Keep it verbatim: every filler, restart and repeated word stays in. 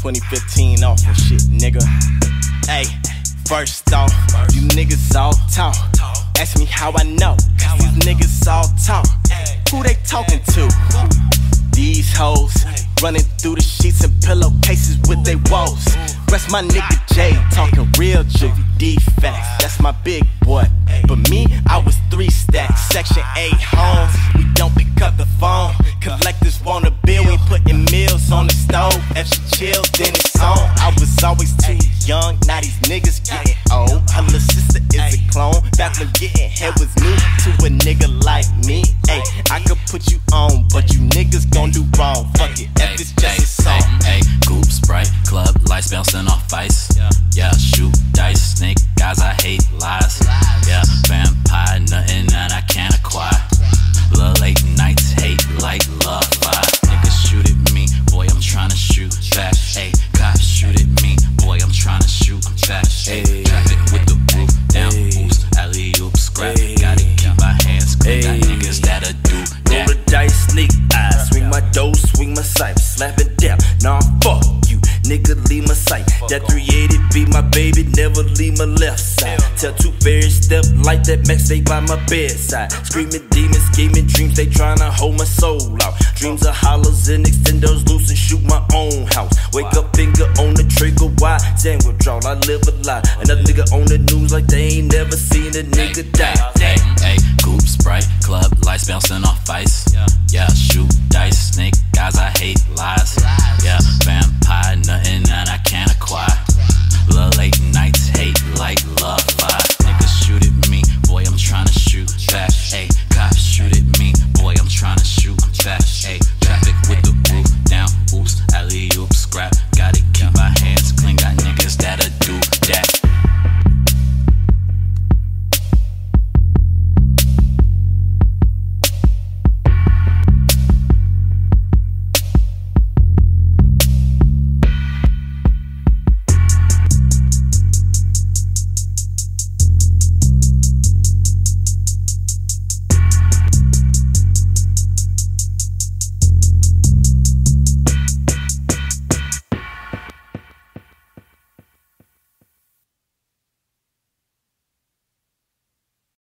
twenty fifteen awful shit, nigga. Hey, first off, you niggas all talk. Ask me how I know, cause these niggas all talk. Who they talking to? These hoes running through the sheets and pillowcases with they woes. Rest my nigga Jay, talking real juvie defects. That's my big boy. But me, I was three stacks. Section eight homes, we don't pick up the phone. Collectors want a bill, we putting meals on the stove. If she chills, then it's on. I was always too young, now these niggas getting old. Her little sister is a clone. Back when getting head was new to a nigga like me. Ay, I could put you on, but you niggas gon' do wrong. Fuck it, if it's just a song. Hey, Goop, Sprite, club, lights bouncing off ice. Yeah, shoot dice, snake guys, I hate lies. Yeah, vampire, nothing that I can't acquire. Little late nights, hate like love fire. Niggas shoot at me, boy, I'm tryna shoot back. Hey, cops shoot at me, boy, I'm tryna shoot back. Hey, traffic with the roof down, oops, alley oop, scrap. Gotta keep my hands clean, got niggas that'll do that. Roll the dice, sneak eyes, swing my dough, swing my sight, slap it down. Nah, fuck you, nigga, leave my sight. That three eighty be my baby, never leave my left side. Tell two fairies step like that, Max stay by my bedside. Screaming demons, scheming dreams, they tryna hold my soul out. Dreams of hollers and extenders loose and shoot my own house. Wake up, finger on the trigger, why? Sandwich draw, I live a lie. Another nigga on the news like they ain't never seen a nigga